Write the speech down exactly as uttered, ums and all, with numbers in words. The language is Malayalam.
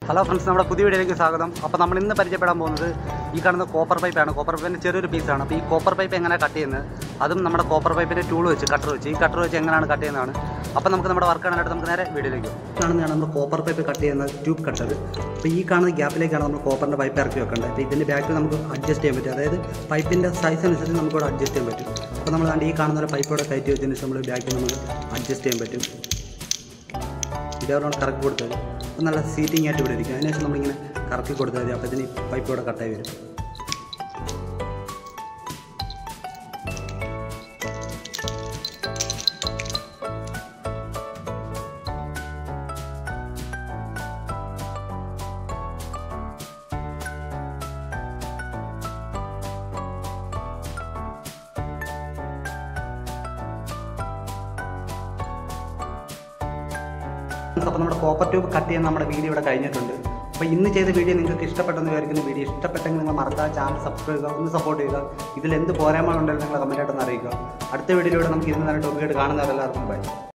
ഹലോ ഫ്രണ്ട്സ്, നമ്മുടെ പുതിയ വീഡിയോയിലേക്ക് സ്വാഗതം. അപ്പോൾ നമ്മൾ ഇന്ന് പരിചയപ്പെടാൻ പോകുന്നത് ഈ കാണുന്ന കോപ്പർ പൈപ്പാണ്. കോപ്പർ പൈപ്പിൻ്റെ ചെറിയൊരു പീസാണ്. അപ്പോൾ ഈ കോപ്പർ പൈപ്പ് എങ്ങനെ കട്ട് ചെയ്യുന്നത്, അതും നമ്മുടെ കോപ്പർ പൈപ്പിൻ്റെ ടൂൾ വെച്ച് കട്ടർ വെച്ച് ഈ കട്ടർ വെച്ച് എങ്ങനെയാണ് കട്ട് ചെയ്യുന്നതാണ്. അപ്പോൾ നമുക്ക് നമ്മുടെ വർക്ക് കാണാനായിട്ട് നമുക്ക് നേരെ വീഡിയോയിലേക്ക് പോകും. കാണുന്നതാണ് നമ്മൾ കോപ്പർ പൈപ്പ് കട്ട് ചെയ്യുന്ന ട്യൂബ് കട്ടർ. അപ്പോൾ ഈ കാണുന്ന ഗ്യാപ്പിലേക്കാണ് നമ്മൾ കോപ്പറിൻ്റെ പൈപ്പ് ഇറക്കി വെക്കേണ്ടത്. അപ്പോൾ ഇതിൻ്റെ ബാക്കിൽ നമുക്ക് അഡ്ജസ്റ്റ് ചെയ്യാൻ പറ്റും. അതായത് പൈപ്പിൻ്റെ സൈസ് അനുസരിച്ച് നമുക്കിവിടെ അഡ്ജസ്റ്റ് ചെയ്യാൻ പറ്റും. അപ്പോൾ നമ്മൾ കണ്ട് ഈ കാണുന്ന ഒരു പൈപ്പോടെ കയറ്റി വെച്ചതിന് ശേഷം നമ്മൾ ബാക്കിൽ നമുക്ക് അഡ്ജസ്റ്റ് ചെയ്യാൻ പറ്റും. ഇതേവരോട് കറക്കി കൊടുത്താൽ അപ്പോൾ നല്ല സീറ്റിംഗ് ആയിട്ട് ഇവിടെ ഇരിക്കും. അതിനുശേഷം നമ്മളിങ്ങനെ കറക്കി കൊടുത്താൽ മതി. അപ്പോൾ ഇതിന് പൈപ്പ് ഇവിടെ കട്ടായി വരും. അപ്പോൾ നമ്മുടെ കോപ്പർ ട്യൂബ് കട്ട് ചെയ്യാൻ നമ്മുടെ വീഡിയോ ഇവിടെ കഴിഞ്ഞിട്ടുണ്ട്. അപ്പോൾ ഇന്ന് ചെയ്ത വീഡിയോ നിങ്ങൾക്ക് ഇഷ്ടപ്പെട്ടെന്ന് വിചാരിക്കുന്ന വീഡിയോ ഇഷ്ടപ്പെട്ടെങ്കിൽ നിങ്ങൾ മറക്കാതെ ചാനൽ സബ്സ്ക്രൈബ് ചെയ്യുക, ഒന്ന് സപ്പോർട്ട് ചെയ്യുക. ഇതിൽ എന്ത് പോരായ്മ ഉണ്ടെങ്കിലും നിങ്ങൾ കമൻറ്റായിട്ടൊന്ന് അറിയിക്കുക. അടുത്ത വീഡിയോയിലൂടെ നമുക്ക് ഇതിന് നല്ല ടോപ്പിക്കായിട്ട് കാണുന്നവരെല്ലാവർക്കും ബൈ.